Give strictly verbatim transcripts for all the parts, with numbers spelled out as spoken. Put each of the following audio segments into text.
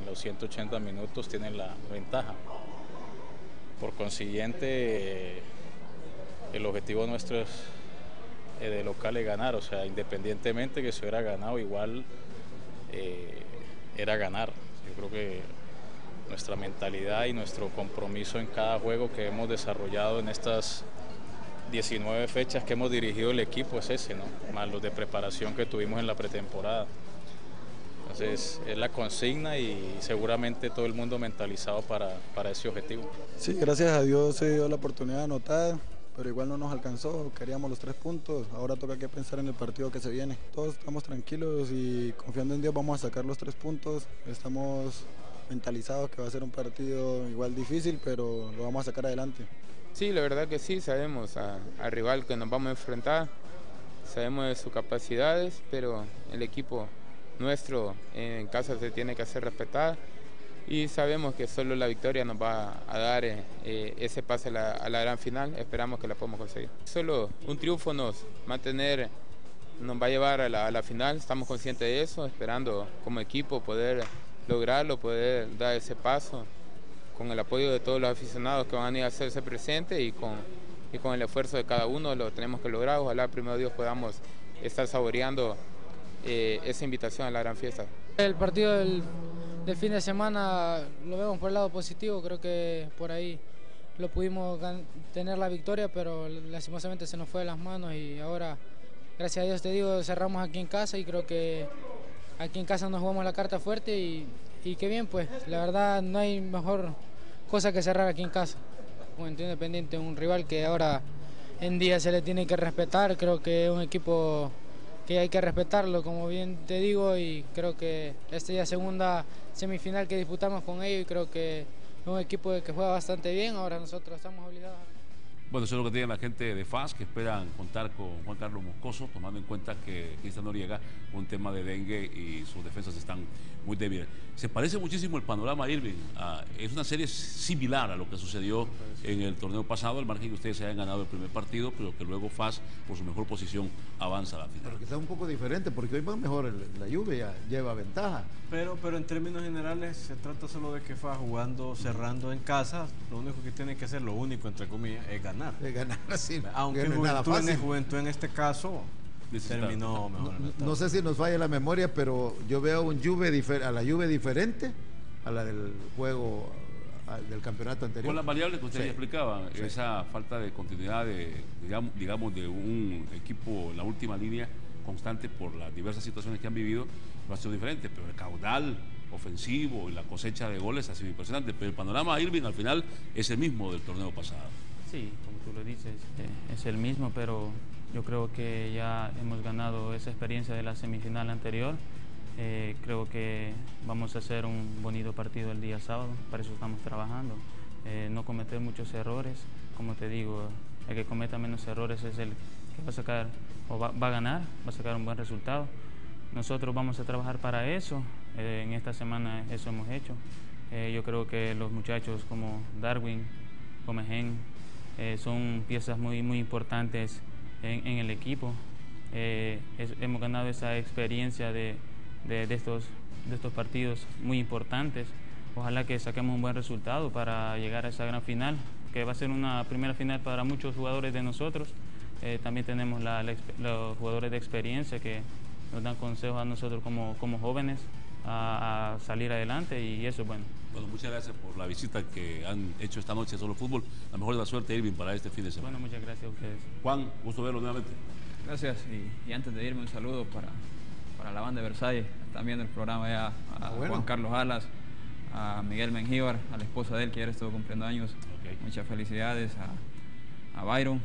en los ciento ochenta minutos tienen la ventaja. Por consiguiente, el objetivo nuestro es, eh, de local es ganar, o sea, independientemente que se hubiera ganado, igual eh, era ganar. Yo creo que nuestra mentalidad y nuestro compromiso en cada juego que hemos desarrollado en estas diecinueve fechas que hemos dirigido el equipo es ese, ¿no? Más los de preparación que tuvimos en la pretemporada. Entonces es la consigna y seguramente todo el mundo mentalizado para, para ese objetivo. Sí, gracias a Dios se dio la oportunidad de anotar, pero igual no nos alcanzó, queríamos los tres puntos, ahora toca que pensar en el partido que se viene. Todos estamos tranquilos y confiando en Dios vamos a sacar los tres puntos, estamos mentalizados que va a ser un partido igual difícil, pero lo vamos a sacar adelante. Sí, la verdad que sí, sabemos al rival que nos vamos a enfrentar, sabemos de sus capacidades, pero el equipo nuestro en casa se tiene que hacer respetar y sabemos que solo la victoria nos va a dar eh, ese pase a la, a la gran final, esperamos que la podamos conseguir. Solo un triunfo nos, mantener, nos va a llevar a la, a la final, estamos conscientes de eso, esperando como equipo poder lograrlo, poder dar ese paso con el apoyo de todos los aficionados que van a ir a hacerse presentes y con, y con el esfuerzo de cada uno lo tenemos que lograr. Ojalá primero Dios podamos estar saboreando eh, esa invitación a la gran fiesta. El partido del, del fin de semana lo vemos por el lado positivo, creo que por ahí lo pudimos tener la victoria, pero lastimosamente se nos fue de las manos y ahora, gracias a Dios te digo, cerramos aquí en casa y creo que aquí en casa nos jugamos la carta fuerte y, y qué bien, pues la verdad no hay mejor cosa que cerrar aquí en casa. Como Independiente, un rival que ahora en día se le tiene que respetar, creo que es un equipo que hay que respetarlo, como bien te digo, y creo que esta ya segunda semifinal que disputamos con ellos y creo que es un equipo que juega bastante bien, ahora nosotros estamos obligados a... Bueno, eso es lo que tiene la gente de F A S, que esperan contar con Juan Carlos Moscoso, tomando en cuenta que Cristian Noriega, un tema de dengue y sus defensas están muy débiles. Se parece muchísimo el panorama, Irving. Ah, es una serie similar a lo que sucedió en el torneo pasado, al margen que ustedes se hayan ganado el primer partido, pero que luego F A S, por su mejor posición, avanza a la final. Pero que está un poco diferente, porque hoy va mejor, el, la lluvia lleva ventaja. Pero, pero en términos generales se trata solo de que F A S jugando, cerrando en casa, lo único que tiene que hacer, lo único entre comillas, es ganar. De ganar así. Aunque no Juventud, en, Juventud en este caso terminó mejor. No, no sé si nos falla la memoria, pero yo veo un Juve a la Juve diferente a la del juego al, del campeonato anterior. Con las variables que ustedes sí. explicaban, sí. Esa falta de continuidad de, digamos, digamos, de un equipo en la última línea constante por las diversas situaciones que han vivido, no ha sido diferente, pero el caudal ofensivo y la cosecha de goles ha sido impresionante, pero el panorama Irving al final es el mismo del torneo pasado. Sí, como tú lo dices, eh, es el mismo, pero yo creo que ya hemos ganado esa experiencia de la semifinal anterior. Eh, creo que vamos a hacer un bonito partido el día sábado, para eso estamos trabajando. Eh, no cometer muchos errores, como te digo, el que cometa menos errores es el que va a sacar, o va, va a ganar, va a sacar un buen resultado. Nosotros vamos a trabajar para eso, eh, en esta semana eso hemos hecho. Eh, yo creo que los muchachos como Darwin, Comején, Eh, son piezas muy, muy importantes en, en el equipo. Eh, es, hemos ganado esa experiencia de, de, de, estos, de estos partidos muy importantes. Ojalá que saquemos un buen resultado para llegar a esa gran final, que va a ser una primera final para muchos jugadores de nosotros. Eh, también tenemos la, la, los jugadores de experiencia que nos dan consejos a nosotros como, como jóvenes a, a salir adelante y eso es bueno. Bueno, muchas gracias por la visita que han hecho esta noche a Solo Fútbol. La mejor de la suerte, Irving, para este fin de semana. Bueno, muchas gracias a ustedes. Juan, gusto verlo nuevamente. Gracias, y, y antes de irme un saludo para, para la banda de Versalles, están viendo el programa ya, a ah, bueno. Juan Carlos Alas, a Miguel Mengíbar, a la esposa de él que ayer estuvo cumpliendo años. Okay. Muchas felicidades a, a Byron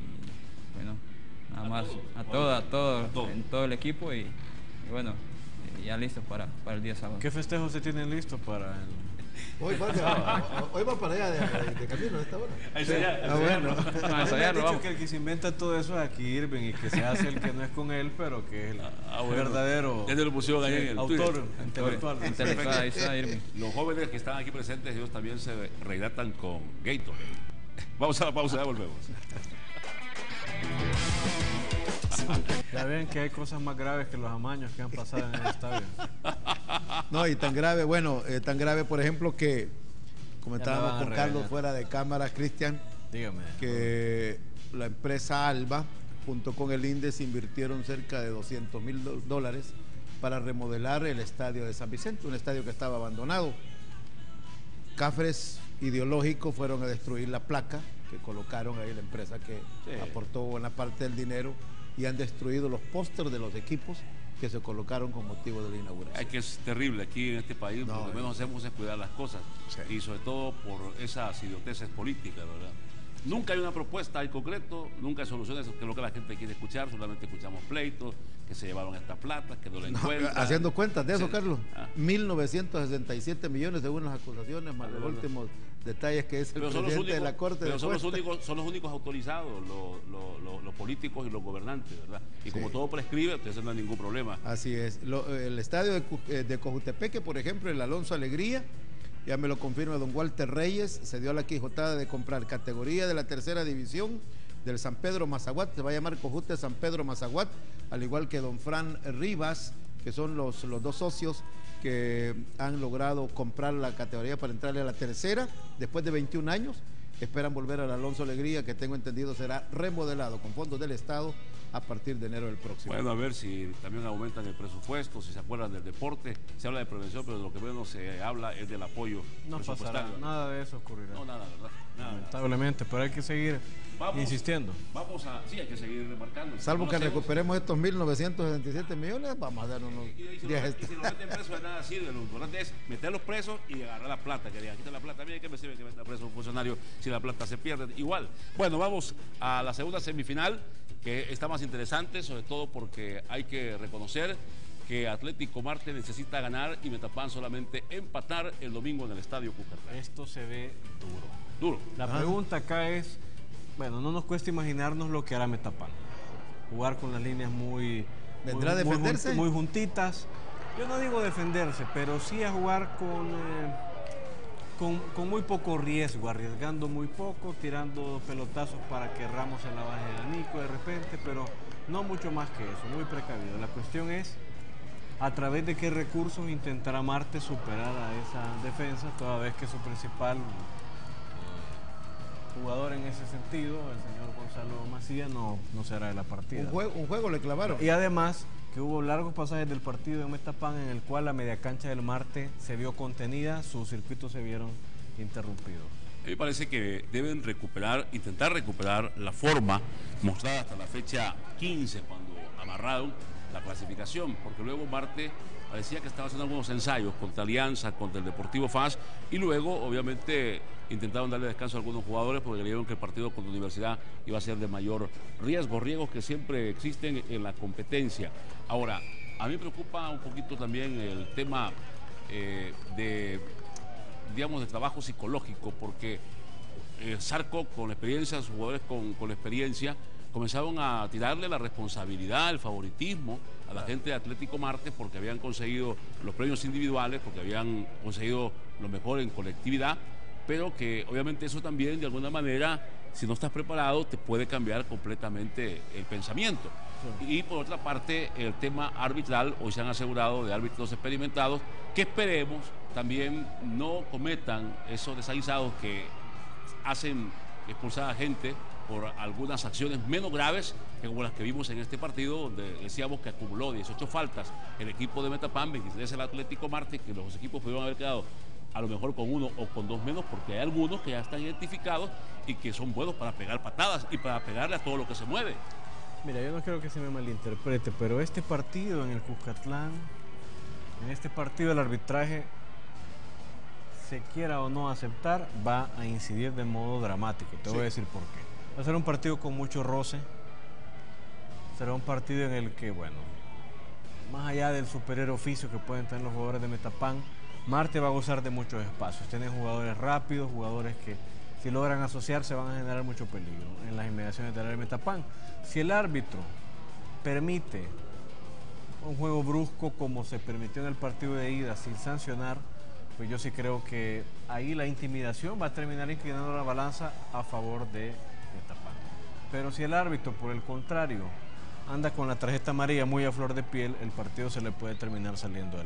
y bueno, nada a más todo. a todo, a todo, a todo, en todo el equipo y, y bueno, ya listos para, para el día sábado. ¿Qué festejos se tienen listos para el... Hoy va, hoy va para allá de, de, de camino a esta hora. Ahí sí. Ah, bueno. No, a ensayarlo, dicho vamos. Que el que se inventa todo eso es aquí Irving y que se hace el que no es con él, pero que es el ah, bueno. verdadero ya te lo pusieron ahí en el autor intelectual. intelectual. Ahí está Irving. Los jóvenes que están aquí presentes, ellos también se rehidratan con Gatorade. Vamos a la pausa, ya volvemos. Ya ven que hay cosas más graves que los amaños que han pasado en el estadio. No, y tan grave, bueno, eh, tan grave, por ejemplo, que comentábamos con Carlos fuera de cámara, Cristian, que la empresa Alba, junto con el INDES, invirtieron cerca de doscientos mil dólares para remodelar el estadio de San Vicente, un estadio que estaba abandonado. Cafres ideológicos fueron a destruir la placa que colocaron ahí la empresa que sí. aportó buena parte del dinero, y han destruido los pósters de los equipos que se colocaron con motivo de la inauguración. Es que es terrible aquí en este país, no, lo que menos hacemos es cuidar las cosas, sí. y sobre todo por esas idioteces políticas, ¿verdad? Sí. Nunca hay una propuesta en concreto, nunca hay soluciones, que es lo que la gente quiere escuchar, solamente escuchamos pleitos, que se llevaron esta plata, que no la encuentran. No, haciendo cuentas de eso, sí. Carlos, ah. mil novecientos sesenta y siete millones según las acusaciones, más los últimos detalles que es el pero presidente únicos, de la Corte pero de son los, únicos, son los únicos autorizados, los, los, los, los políticos y los gobernantes, ¿verdad? Y sí. como todo prescribe, entonces no hay ningún problema. Así es. Lo, el estadio de, de Cojutepeque, por ejemplo, el Alonso Alegría, ya me lo confirma don Walter Reyes, se dio la quijotada de comprar categoría de la tercera división del San Pedro Mazaguat, se va a llamar Cojute San Pedro Mazaguat, al igual que don Fran Rivas, que son los, los dos socios que han logrado comprar la categoría para entrarle a la tercera después de veintiún años. Esperan volver al Alonso Alegría, que tengo entendido será remodelado con fondos del Estado a partir de enero del próximo. Bueno, a ver si también aumentan el presupuesto, si se acuerdan del deporte, se habla de prevención, pero de lo que menos se habla es del apoyo. No pasará, nada de eso ocurrirá. No, nada, ¿verdad? Nada. Lamentablemente, pero hay que seguir vamos, insistiendo. Vamos a, sí, hay que seguir remarcando. Salvo que hacemos, recuperemos estos mil novecientos sesenta y siete millones, vamos a dar unos diez. Y si lo meten presos, de nada sirve. Lo importante es meterlos presos y agarrar la plata, que digan, quita la plata, mira que me sirve que meta preso un funcionario si la plata se pierde. Igual. Bueno, vamos a la segunda semifinal, que está más interesante, sobre todo porque hay que reconocer que Atlético Marte necesita ganar y Metapán solamente empatar el domingo en el Estadio Cuscatlán. Esto se ve duro. Duro. La Ajá. pregunta acá es, bueno, no nos cuesta imaginarnos lo que hará Metapán. Jugar con las líneas muy... ¿Vendrá muy, a defenderse? Muy, muy juntitas. Yo no digo defenderse, pero sí a jugar con, eh, con, con muy poco riesgo, arriesgando muy poco, tirando pelotazos para que Ramos se la baje de Nico de repente, pero no mucho más que eso, muy precavido. La cuestión es a través de qué recursos intentará Marte superar a esa defensa, toda vez que su principal eh, jugador en ese sentido, el señor Gonzalo Macías, no, no será de la partida. Un juego, un juego le clavaron. Y además que hubo largos pasajes del partido en Metapán en el cual la media cancha del Marte se vio contenida, sus circuitos se vieron interrumpidos. A mí me parece que deben recuperar, intentar recuperar la forma mostrada hasta la fecha quince, cuando amarraron la clasificación, porque luego Marte parecía que estaba haciendo algunos ensayos contra Alianza, contra el Deportivo F A S, y luego obviamente intentaron darle descanso a algunos jugadores porque creyeron que el partido contra la Universidad iba a ser de mayor riesgo, riesgos que siempre existen en la competencia. Ahora, a mí me preocupa un poquito también el tema eh, de, digamos, de trabajo psicológico, porque eh, Zarco, con la experiencia, sus jugadores con, con la experiencia, comenzaron a tirarle la responsabilidad, el favoritismo a la gente de Atlético Marte porque habían conseguido los premios individuales, porque habían conseguido lo mejor en colectividad, pero que obviamente eso también de alguna manera, si no estás preparado, te puede cambiar completamente el pensamiento. Sí. Y por otra parte, el tema arbitral, hoy se han asegurado de árbitros experimentados, que esperemos también no cometan esos desaguisados que hacen expulsar a gente por algunas acciones menos graves que como las que vimos en este partido, donde decíamos que acumuló dieciocho faltas el equipo de Metapán, veintitrés el Atlético Marte, que los equipos pudieron haber quedado a lo mejor con uno o con dos menos, porque hay algunos que ya están identificados y que son buenos para pegar patadas y para pegarle a todo lo que se mueve. Mira, yo no quiero que se me malinterprete, pero este partido en el Cuscatlán, en este partido el arbitraje, se quiera o no aceptar, va a incidir de modo dramático. Te sí. voy a decir por qué. Va a ser un partido con mucho roce, será un partido en el que, bueno, más allá del superior oficio que pueden tener los jugadores de Metapán, Marte va a gozar de muchos espacios. Tienen jugadores rápidos, jugadores que si logran asociarse van a generar mucho peligro en las inmediaciones del área de Metapán. Si el árbitro permite un juego brusco como se permitió en el partido de ida sin sancionar, pues yo sí creo que ahí la intimidación va a terminar inclinando la balanza a favor de Metapán. Pero si el árbitro, por el contrario, anda con la tarjeta amarilla muy a flor de piel, el partido se le puede terminar saliendo de las manos.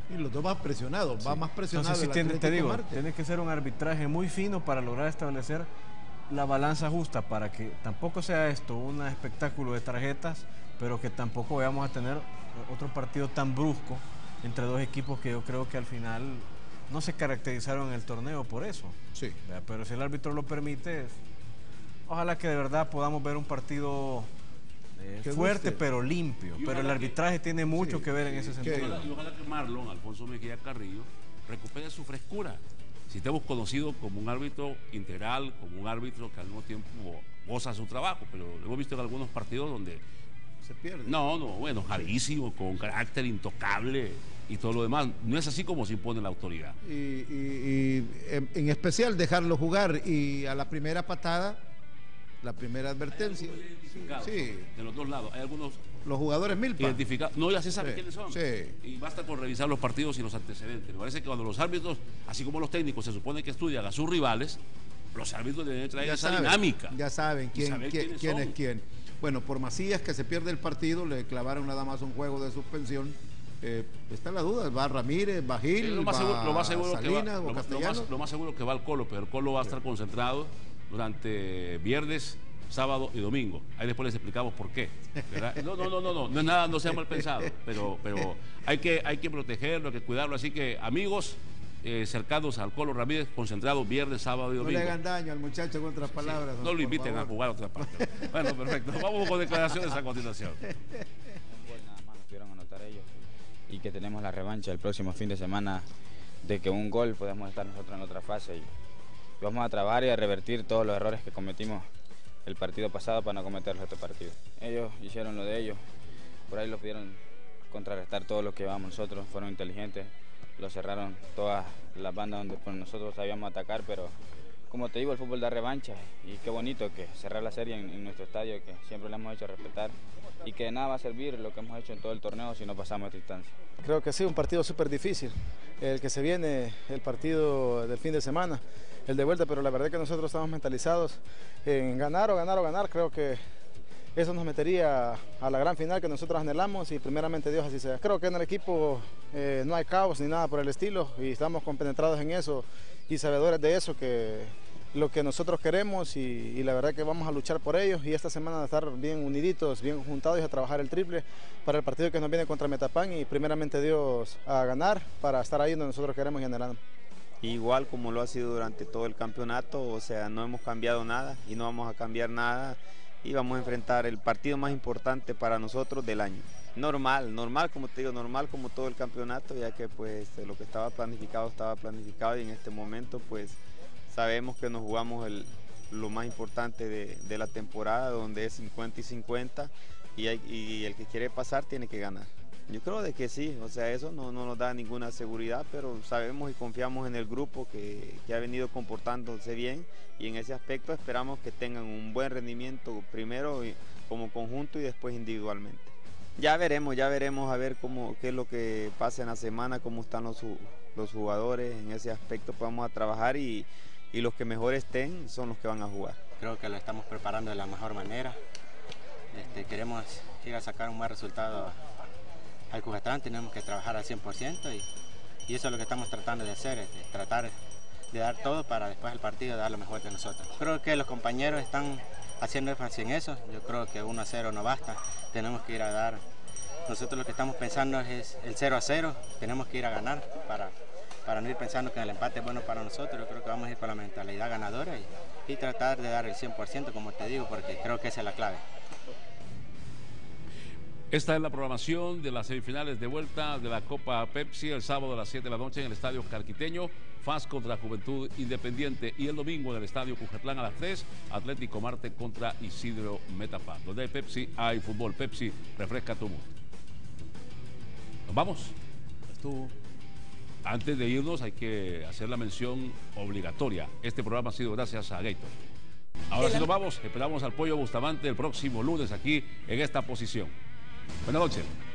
Y los dos van presionados, sí. va más presionado. Entonces, sí, tiene, te digo, Marte. tiene que ser un arbitraje muy fino para lograr establecer la balanza justa, para que tampoco sea esto un espectáculo de tarjetas, pero que tampoco vayamos a tener otro partido tan brusco entre dos equipos que yo creo que al final no se caracterizaron en el torneo por eso. Sí. Pero si el árbitro lo permite, ojalá que de verdad podamos ver un partido eh, fuerte guste. pero limpio. Y pero el arbitraje que, tiene mucho sí, que ver en ese sentido. Y ojalá, y ojalá que Marlon, Alfonso Mejía Carrillo, recupere su frescura. Si te hemos conocido como un árbitro integral, como un árbitro que al mismo tiempo goza su trabajo, pero lo hemos visto en algunos partidos donde se pierde. No, no, bueno, jarísimo, con carácter intocable y todo lo demás. No es así como se impone la autoridad. Y, y, y en, en especial dejarlo jugar y a la primera patada, la primera advertencia. Sí. De los dos lados. Hay algunos. Los jugadores milpa. Identificados. No, ya se sabe sí, quiénes son. Sí. Y basta con revisar los partidos y los antecedentes. Me parece que cuando los árbitros, así como los técnicos, se supone que estudian a sus rivales, los árbitros deben traer ya esa saben, dinámica. Ya saben quién, quién, quién es quién. Bueno, por Macías, que se pierde el partido, le clavaron nada más un juego de suspensión. Eh, está la duda, va Ramírez, va Gil, sí, lo más va seguro, lo más seguro Salinas, que va, o lo, Castellano. Lo más, lo más seguro que va al Colo, pero el Colo va a estar sí. concentrado durante viernes, sábado y domingo. Ahí después les explicamos por qué. ¿verdad? No, no, no, no, no, no es nada, no sea mal pensado, pero, pero hay que, hay que protegerlo, hay que cuidarlo. Así que, amigos, eh, cercanos al Colo Ramírez, concentrado viernes, sábado y domingo. No le hagan daño al muchacho con otras palabras. Sí, no lo inviten favor. a jugar a otra parte. Bueno, perfecto. Vamos con declaraciones a continuación. Nada más nos pudieron anotar ellos y que tenemos la revancha el próximo fin de semana de que un gol podemos estar nosotros en otra fase y vamos a trabajar y a revertir todos los errores que cometimos el partido pasado para no cometerlos este partido. Ellos hicieron lo de ellos, por ahí los pudieron contrarrestar todo lo que llevamos nosotros, fueron inteligentes, lo cerraron todas las bandas donde pues, nosotros sabíamos atacar, pero como te digo, el fútbol da revancha y qué bonito que cerrar la serie en, en nuestro estadio, que siempre le hemos hecho respetar y que de nada va a servir lo que hemos hecho en todo el torneo si no pasamos esta instancia. Creo que sí, un partido súper difícil, el que se viene, el partido del fin de semana, el de vuelta, pero la verdad es que nosotros estamos mentalizados en ganar o ganar o ganar. Creo que eso nos metería a la gran final que nosotros anhelamos y primeramente Dios así sea. Creo que en el equipo eh, no hay caos ni nada por el estilo y estamos compenetrados en eso y sabedores de eso, que lo que nosotros queremos y, y la verdad que vamos a luchar por ellos y esta semana estar bien uniditos, bien juntados y a trabajar el triple para el partido que nos viene contra Metapán y primeramente Dios a ganar para estar ahí donde nosotros queremos y anhelamos. Igual como lo ha sido durante todo el campeonato, o sea, no hemos cambiado nada y no vamos a cambiar nada y vamos a enfrentar el partido más importante para nosotros del año. Normal, normal, como te digo, normal como todo el campeonato, ya que pues lo que estaba planificado estaba planificado y en este momento pues sabemos que nos jugamos el, lo más importante de, de la temporada, donde es cincuenta y cincuenta y, hay, y el que quiere pasar tiene que ganar. Yo creo de que sí, o sea, eso no, no nos da ninguna seguridad, pero sabemos y confiamos en el grupo que, que ha venido comportándose bien y en ese aspecto esperamos que tengan un buen rendimiento primero como conjunto y después individualmente. Ya veremos, ya veremos a ver cómo, qué es lo que pasa en la semana, cómo están los, los jugadores, en ese aspecto pues vamos a trabajar y, y los que mejor estén son los que van a jugar. Creo que lo estamos preparando de la mejor manera, este, queremos ir a sacar un buen resultado al Cucatlán, tenemos que trabajar al cien por ciento y, y eso es lo que estamos tratando de hacer, este, tratar de dar todo para después del partido dar lo mejor de nosotros. Creo que los compañeros están haciendo énfasis en eso, yo creo que uno a cero no basta, tenemos que ir a dar, nosotros lo que estamos pensando es el cero a cero, tenemos que ir a ganar para, para no ir pensando que el empate es bueno para nosotros, yo creo que vamos a ir con la mentalidad ganadora y, y tratar de dar el cien por ciento como te digo, porque creo que esa es la clave. Esta es la programación de las semifinales de vuelta de la Copa Pepsi el sábado a las siete de la noche en el Estadio Carquiteño, F A S contra Juventud Independiente y el domingo en el Estadio Cucatlán a las tres, Atlético Marte contra Isidro Metapán. Donde hay Pepsi, hay fútbol. Pepsi, refresca tu mundo. ¿Nos vamos? Estuvo. Antes de irnos hay que hacer la mención obligatoria. Este programa ha sido gracias a Gator. Ahora sí nos vamos, esperamos al Pollo Bustamante el próximo lunes aquí en esta posición. Buenas noches.